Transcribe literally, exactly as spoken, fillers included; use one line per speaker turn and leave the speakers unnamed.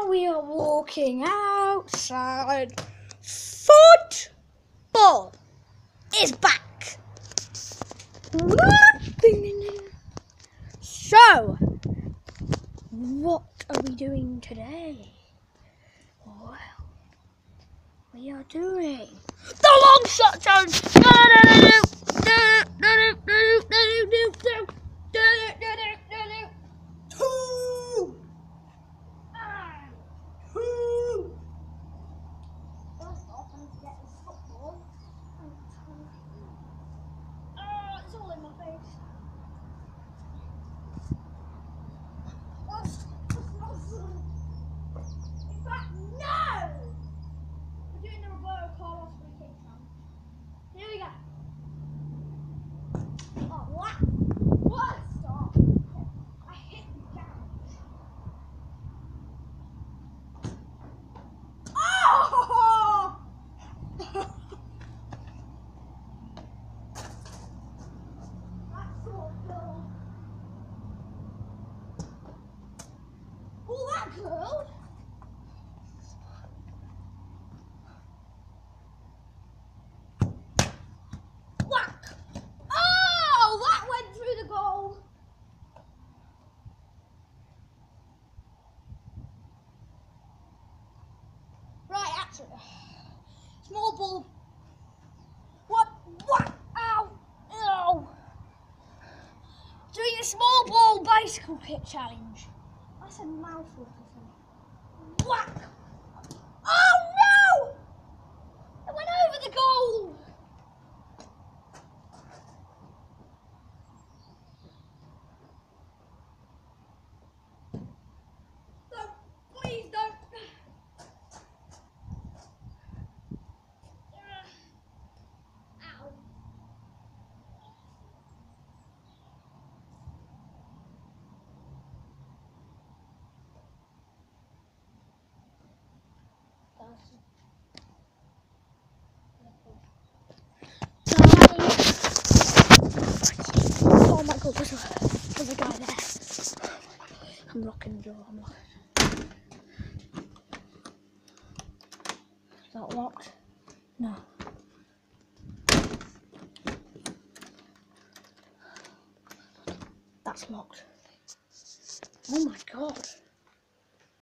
we are walking outside. Football is back. So, what are we doing today? Well, we are doing the long shot challenge. Girl. Whack! Oh, that went through the goal. Right, actually, small ball. What? What? Ow! Ow! Doing a small ball bicycle kick challenge. That's a mouthful. Whack! Oh no! It went over the goal! No, please don't. Ow. Oh my god, there's a, there's a guy there. I'm locking the door, I'm locking. Is that locked? No. That's locked. Oh my god.